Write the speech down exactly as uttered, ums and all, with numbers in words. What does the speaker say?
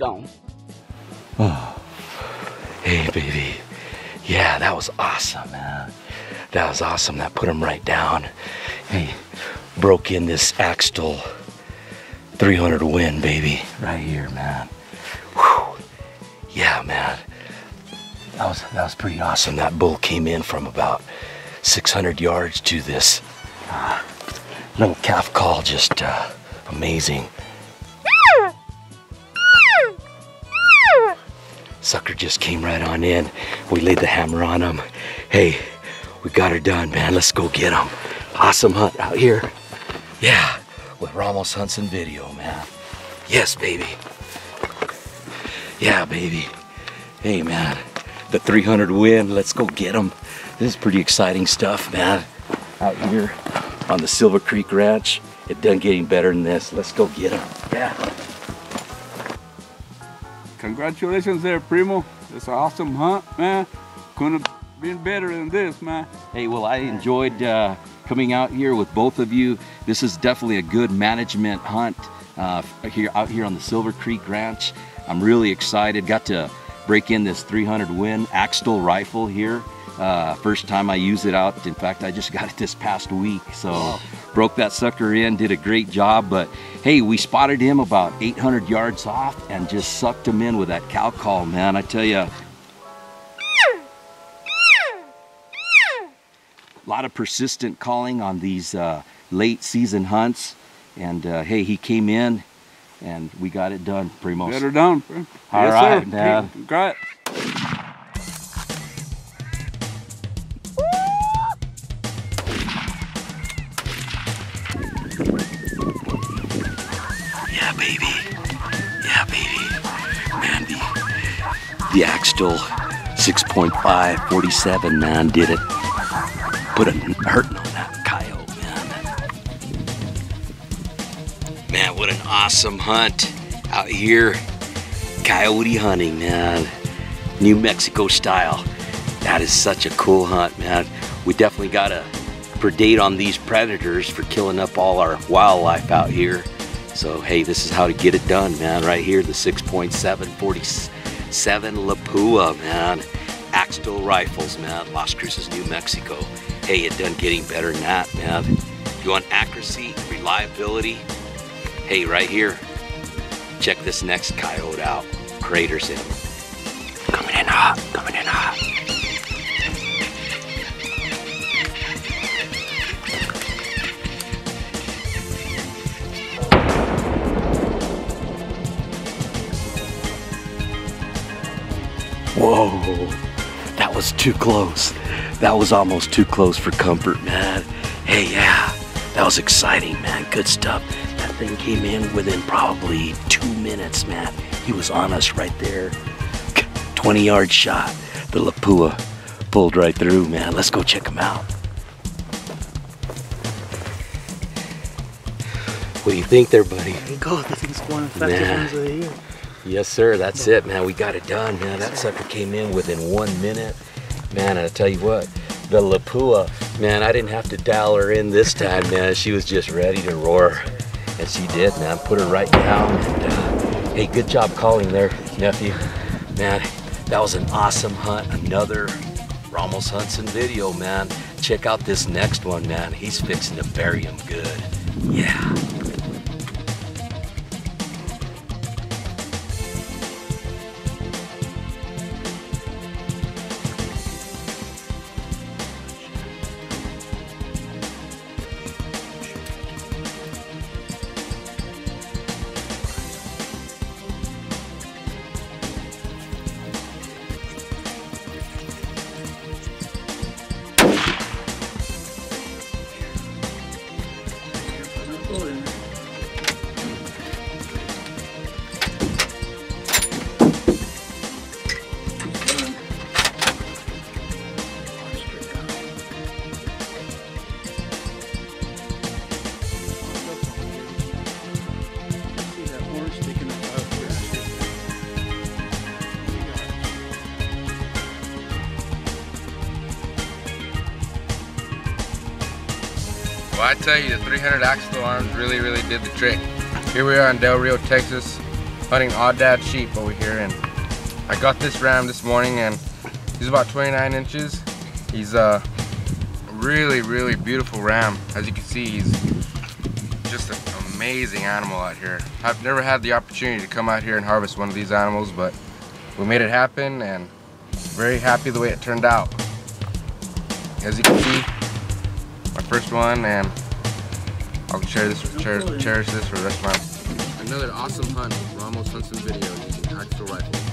gone. Oh. Hey, baby. Yeah, that was awesome, man. That was awesome. That put him right down. Hey, broke in this Axtell three hundred win, baby. Right here, man. Whew. Yeah, man. That was, that was pretty awesome. That bull came in from about six hundred yards to this uh, little calf call. Just uh, amazing. Sucker just came right on in. We laid the hammer on him. Hey, we got her done, man. Let's go get him. Awesome hunt out here. Yeah, with Ramos Hunts and video, man. Yes, baby. Yeah, baby. Hey, man. The three hundred win. Let's go get him. This is pretty exciting stuff, man. Out here on the Silver Creek Ranch. It done getting better than this. Let's go get him. Yeah. Congratulations there, Primo. It's an awesome hunt, man. Couldn't have been better than this, man. Hey, well, I enjoyed uh, coming out here with both of you. This is definitely a good management hunt uh, here out here on the Silver Creek Ranch. I'm really excited. Got to break in this three hundred win Axtell rifle here. Uh, first time I use it out. In fact, I just got it this past week. So wow. Broke that sucker in, did a great job. But hey, we spotted him about eight hundred yards off and just sucked him in with that cow call, man. I tell you, a lot of persistent calling on these uh, late season hunts. And uh, hey, he came in and we got it done, Primo. Got her done, bro. All yes, right, sir. man. Great. Yeah, baby. Yeah, baby. Man, the, the Axtell six point five forty-seven, man, did it. Put a hurting on that coyote, man. Man, what an awesome hunt out here. Coyote hunting, man. New Mexico style. That is such a cool hunt, man. We definitely gotta predate on these predators for killing up all our wildlife out here. So hey, this is how to get it done, man. Right here, the six point seven forty-seven Lapua, man. Axtell Rifles, man. Las Cruces, New Mexico. Hey, it done getting better than that, man. You want accuracy, reliability? Hey, right here. Check this next coyote out. Craters in. Coming in hot, coming in hot. Whoa, that was too close. That was almost too close for comfort, man. Hey, yeah, that was exciting, man. Good stuff. That thing came in within probably two minutes, man. He was on us right there. twenty yard shot. The Lapua pulled right through, man. Let's go check him out. What do you think there, buddy? There you go. The thing's one of the fastest ones of the year. Yes, sir. That's it, man. We got it done, man. That sucker came in within one minute. Man, I tell you what, the Lapua, man, I didn't have to dial her in this time, man. She was just ready to roar. And she did, man. Put her right down. And, uh, hey, good job calling there, nephew. Man, that was an awesome hunt. Another Ramos Hunts and video, man. Check out this next one, man. He's fixing to bury him good. Yeah. Well, I tell you, the three hundred Axtell arms really, really did the trick. Here we are in Del Rio, Texas, hunting odd dad sheep over here, and I got this ram this morning, and he's about twenty-nine inches. He's a really, really beautiful ram. As you can see, he's just an amazing animal out here. I've never had the opportunity to come out here and harvest one of these animals, but we made it happen, and very happy the way it turned out. As you can see, my first one, and I'll share this, cherish, cherish this for the rest of my life. Another awesome hunt with Ramos Hunts and Video using Axtell Rifles.